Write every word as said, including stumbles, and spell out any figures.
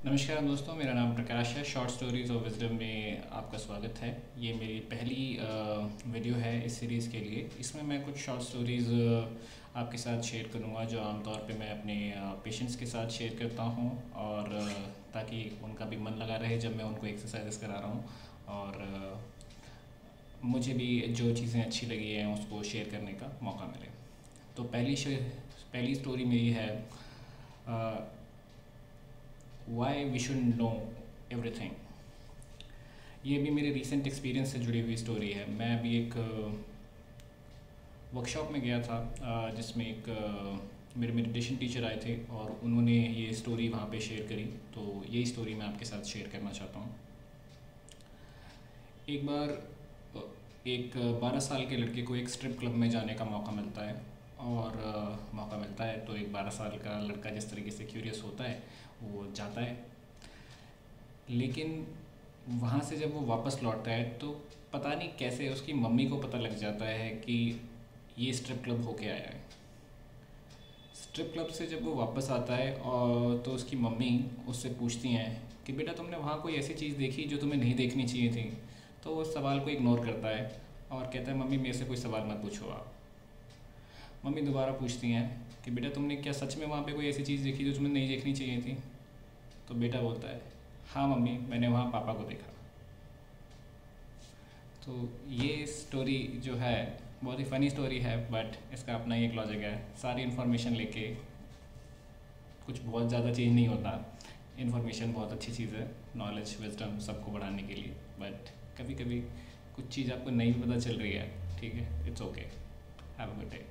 नमस्कार दोस्तों, मेरा नाम प्रकाश है। शॉर्ट स्टोरीज़ ऑफ विजडम में आपका स्वागत है। ये मेरी पहली अ, वीडियो है इस सीरीज़ के लिए। इसमें मैं कुछ शॉर्ट स्टोरीज़ आपके साथ शेयर करूँगा जो आमतौर पे मैं अपने पेशेंट्स के साथ शेयर करता हूँ, और अ, ताकि उनका भी मन लगा रहे जब मैं उनको एक्सरसाइज करा रहा हूँ, और अ, मुझे भी जो चीज़ें अच्छी लगी हैं उसको शेयर करने का मौका मिले। तो पहली शे- पहली स्टोरी मेरी है, why we should know everything. ये भी मेरे रीसेंट एक्सपीरियंस से जुड़ी हुई स्टोरी है। मैं अभी एक वर्कशॉप में गया था, अ, जिसमें एक अ, मेरे मेडिटेशन टीचर आए थे और उन्होंने ये स्टोरी वहाँ पे शेयर करी। तो यही स्टोरी मैं आपके साथ शेयर करना चाहता हूँ। एक बार अ, एक बारह साल के लड़के को एक स्ट्रिप क्लब में जाने का मौका मिलता है, और अ, मौका मिलता है तो एक बारह साल का लड़का जिस तरीके से क्यूरियस होता है वो जाता है। लेकिन वहाँ से जब वो वापस लौटता है तो पता नहीं कैसे उसकी मम्मी को पता लग जाता है कि ये स्ट्रिप क्लब होके आया है। स्ट्रिप क्लब से जब वो वापस आता है और तो उसकी मम्मी उससे पूछती हैं कि बेटा, तुमने वहाँ कोई ऐसी चीज़ देखी जो तुम्हें नहीं देखनी चाहिए थी? तो वो सवाल को इग्नोर करता है और कहता है, मम्मी मेरे से कोई सवाल मत पूछो आप। मम्मी दोबारा पूछती हैं कि बेटा, तुमने क्या सच में वहाँ पे कोई ऐसी चीज़ देखी जो तुम्हें नहीं देखनी चाहिए थी? तो बेटा बोलता है, हाँ मम्मी, मैंने वहाँ पापा को देखा। तो ये स्टोरी जो है बहुत ही फ़नी स्टोरी है, बट इसका अपना ही एक लॉजिक है। सारी इन्फॉर्मेशन लेके कुछ बहुत ज़्यादा चेंज नहीं होता। इन्फॉर्मेशन बहुत अच्छी चीज़ है, नॉलेज विजडम सबको बढ़ाने के लिए। बट कभी कभी कुछ चीज़ आपको नहीं भी पता चल रही है, ठीक है, it's okay. Have a good day.